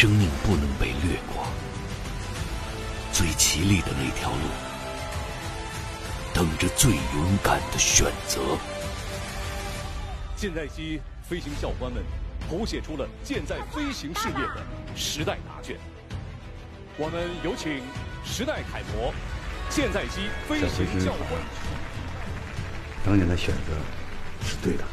生命不能被掠过，最绮丽的那条路，等着最勇敢的选择。 现代机飞行教官们谱写出了现在飞行事业的时代答卷。我们有请时代楷模、现代机飞行教官。 当年的选择是对的。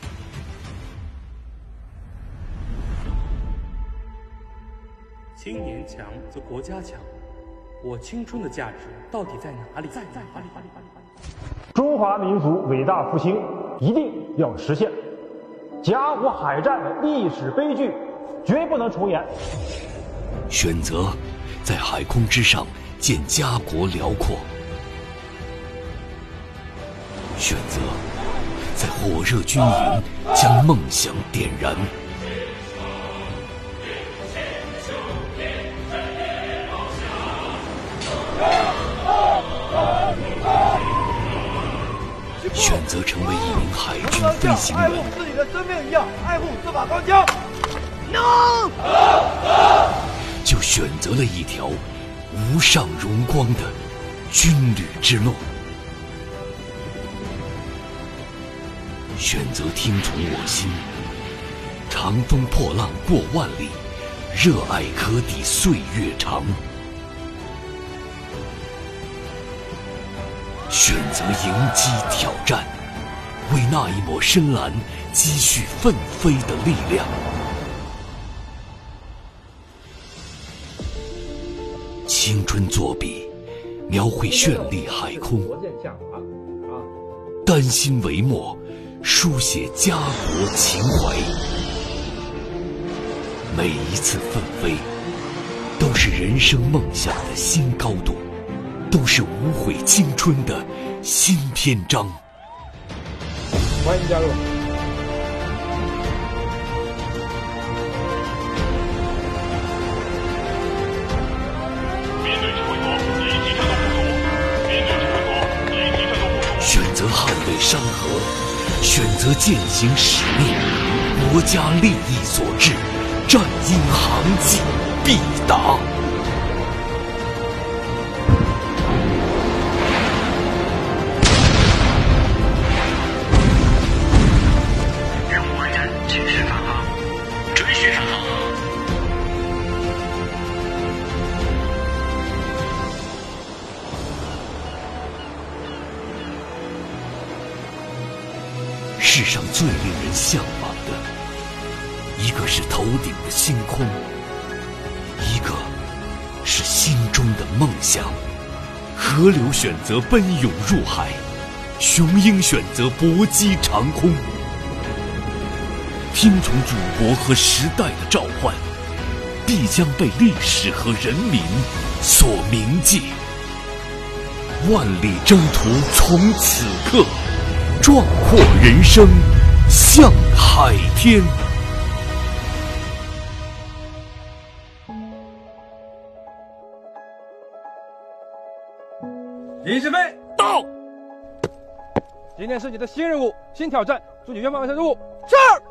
青年强则国家强，我青春的价值到底在哪里？在哪里？ 中华民族伟大复兴一定要实现，甲午海战的历史悲剧绝不能重演。 选择在海空之上建家国辽阔，选择在火热军营将梦想点燃。选择成为一名海军飞行员， 爱护自己的生命一样爱护司法钢枪。 就选择了一条无上荣光的军旅之路。选择听从我心，长风破浪过万里，热爱可抵岁月长。选择迎击挑战，为那一抹深蓝积蓄奋飞的力量。青春作笔，描绘绚丽海空；丹心为墨，书写家国情怀。每一次奋飞，都是人生梦想的新高度，都是无悔青春的新篇章。 欢迎加入。 选择捍卫山河，选择践行使命，国家利益所致，战因航迹必达。 任务完成，请示返航，准许返航。 世上最令人向往的，一个是头顶的星空，一个是心中的梦想。河流选择奔涌入海，雄鹰选择搏击长空。听从祖国和时代的召唤，必将被历史和人民所铭记。万里征途从此刻，壮阔人生向海天。 李志飞到。 今天是你的新任务、新挑战，祝你圆满完成任务。是。